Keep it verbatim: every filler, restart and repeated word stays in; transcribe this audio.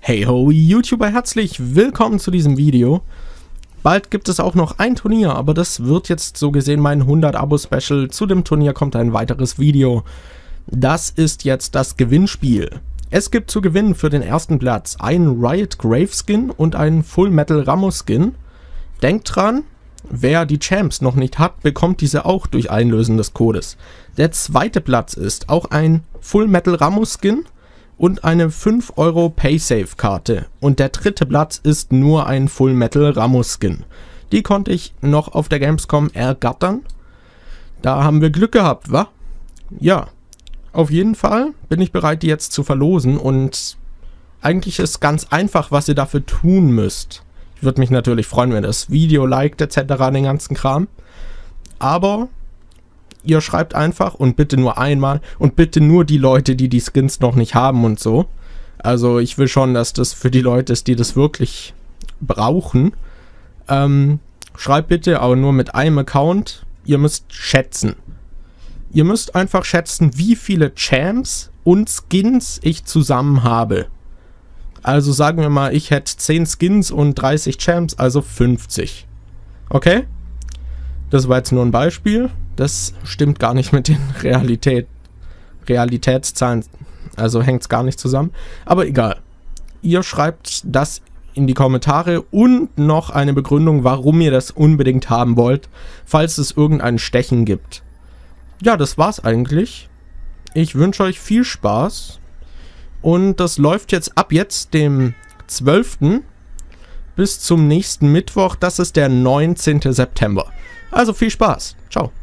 Hey ho YouTuber, herzlich willkommen zu diesem Video. Bald gibt es auch noch ein Turnier, aber das wird jetzt so gesehen mein hundert-Abo-Special. Zu dem Turnier kommt ein weiteres Video. Das ist jetzt das Gewinnspiel. Es gibt zu gewinnen für den ersten Platz einen Riot Grave Skin und einen Full Metal Ramo Skin. Denkt dran, wer die Champs noch nicht hat, bekommt diese auch durch Einlösen des Codes. Der zweite Platz ist auch ein Full Metal Ramo Skin und eine fünf Euro Paysafe-Karte. Und der dritte Platz ist nur ein Full Metal Ramo Skin. Die konnte ich noch auf der Gamescom ergattern. Da haben wir Glück gehabt, wa? Ja, auf jeden Fall bin ich bereit, die jetzt zu verlosen. Und eigentlich ist ganz einfach, was ihr dafür tun müsst. Ich würde mich natürlich freuen, wenn ihr das Video liked et cetera, den ganzen Kram. Aber ihr schreibt einfach und bitte nur einmal und bitte nur die Leute, die die Skins noch nicht haben und so. Also ich will schon, dass das für die Leute ist, die das wirklich brauchen. Ähm, schreibt bitte, aber nur mit einem Account. Ihr müsst schätzen. Ihr müsst einfach schätzen, wie viele Champs und Skins ich zusammen habe. Also sagen wir mal, ich hätte zehn Skins und dreißig Champs, also fünfzig. Okay? Das war jetzt nur ein Beispiel. Das stimmt gar nicht mit den Realität, Realitätszahlen. Also hängt es gar nicht zusammen. Aber egal. Ihr schreibt das in die Kommentare und noch eine Begründung, warum ihr das unbedingt haben wollt, falls es irgendein Stechen gibt. Ja, das war's eigentlich. Ich wünsche euch viel Spaß. Und das läuft jetzt ab jetzt, dem zwölften bis zum nächsten Mittwoch. Das ist der neunzehnte September. Also viel Spaß. Ciao.